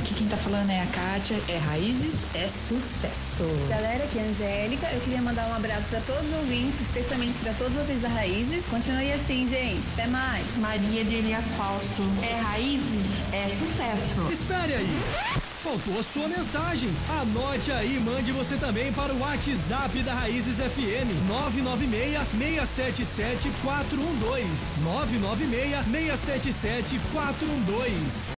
aqui quem tá falando é a Kátia, é Raízes, é sucesso. Galera, aqui é a Angélica, eu queria mandar um abraço pra todos os ouvintes, especialmente pra todos vocês da Raízes. Continue assim, gente, até mais. Maria de Elias Fausto, é Raízes, é sucesso. Espere aí, faltou a sua mensagem. Anote aí e mande você também para o WhatsApp da Raízes FM, 996-677-412, 996-677-412.